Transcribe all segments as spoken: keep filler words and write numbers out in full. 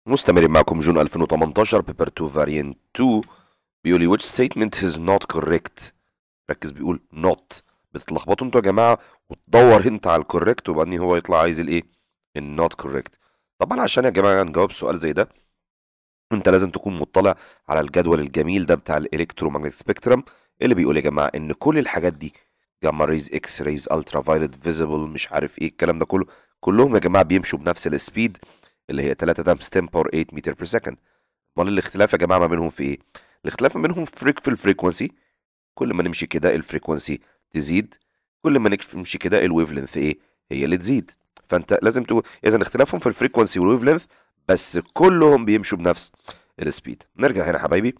مستمرين معكم جون ألفين وتمنتاشر بيبر اتنين فاريانت اتنين. بيقول لي which statement is not correct. ركز، بيقول not. بتتلخبطوا انتوا يا جماعه وتدور انت على الكوريكت وبعدين هو يطلع عايز الايه؟ النوت كوريكت. طبعا عشان يا جماعه نجاوب سؤال زي ده انت لازم تكون مطلع على الجدول الجميل ده بتاع الالكترومagnetic سبيكترم اللي بيقول يا جماعه ان كل الحاجات دي جاما ريز، اكس ريز، الترا فايلت، فيزيبل، مش عارف ايه الكلام ده كله، كلهم يا جماعه بيمشوا بنفس السبيد اللي هي تلاتة تايمز عشرة باور تمانية متر بير سكند. امال الاختلاف يا جماعه ما بينهم في ايه؟ الاختلاف ما بينهم فريك في الفريكونسي. كل ما نمشي كده الفريكونسي تزيد، كل ما نمشي كده الويف لينث ايه؟ هي اللي تزيد. فانت لازم تقول اذا اختلافهم في الفريكونسي والويف لينث، بس كلهم بيمشوا بنفس السبيد. نرجع هنا حبايبي،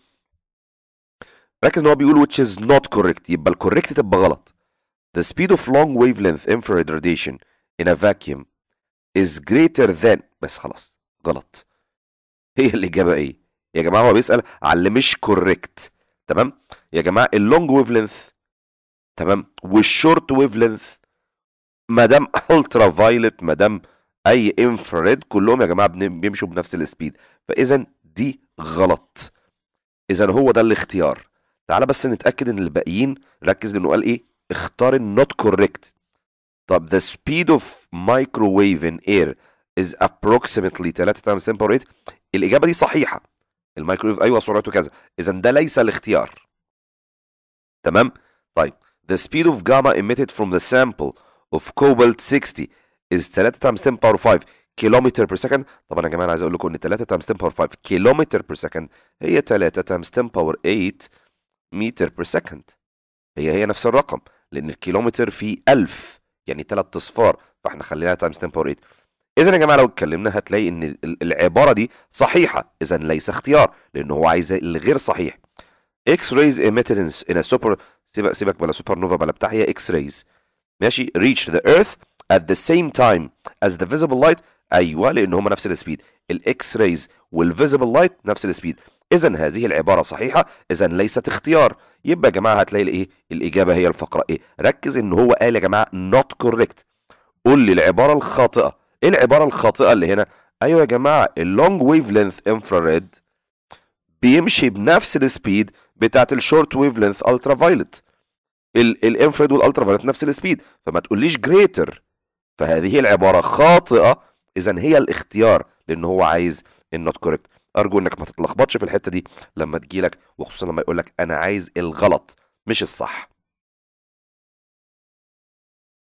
ركز ان هو بيقول which is not correct، يبقى الكوريكت تبقى غلط. The speed of long wavelength infrared radiation in a vacuum is greater than، بس خلاص غلط. هي الإجابة إيه؟ يا جماعة هو بيسأل على اللي مش كوريكت. تمام؟ يا جماعة اللونج ويف لينث، تمام، والشورت ويف لينث، ما دام الترا فايلت، ما دام أي انفراريد، كلهم يا جماعة بن- بيمشوا بنفس السبيد. فإذا دي غلط. إذا هو ده الاختيار. تعالى بس نتأكد إن الباقيين، ركز لأنه قال إيه؟ اختار النوت كوريكت. طب the speed of microwave in air is approximately تلاتة times ten power eight. الإجابة دي صحيحة. الميكرويف أيوه سرعته كذا، إذا ده ليس الاختيار. تمام؟ طيب the speed of gamma emitted from the sample of cobalt ستين is تلاتة times ten power five كيلومتر per second. طبعا يا جماعة أنا عايز أقول لكم إن تلاتة times ten power five كيلومتر per second هي تلاتة times ten power eight متر per second. هي هي نفس الرقم، لأن الكيلومتر فيه ألف، يعني تلات أصفار، فاحنا خليناها تايمز ten باور eight. اذا يا جماعه لو اتكلمنا هتلاقي ان ال- العباره دي صحيحه، اذا ليس اختيار لان هو عايز الغير صحيح. اكس رايز emitted in a super، سيبك سيبك بلا سوبر نوفا بلا بتاع، هي اكس رايز ماشي reach the earth at the same time as the visible light. ايوه لان هما نفس السبيد، الاكس رايز والفيزيبل لايت نفس السبيد. اذا هذه العباره صحيحه، اذا ليست اختيار. يبقى يا جماعه هتلاقي الايه؟ الاجابه هي الفقره ايه. ركز ان هو قال يا جماعه not correct. قول لي العباره الخاطئه. ايه العباره الخاطئه اللي هنا؟ ايوه يا جماعه اللونج ويف لينث انفراريد بيمشي بنفس السبيد بتاعت الشورت ويف لينث الترا فايلت. الانفراريد والالترا فايلت نفس السبيد، فما تقوليش جريتر. فهذه العباره خاطئه، اذا هي الاختيار لان هو عايز النوت كوريكت. ارجو انك ما تتلخبطش في الحته دي لما تجيلك، وخصوصا لما يقولك انا عايز الغلط مش الصح.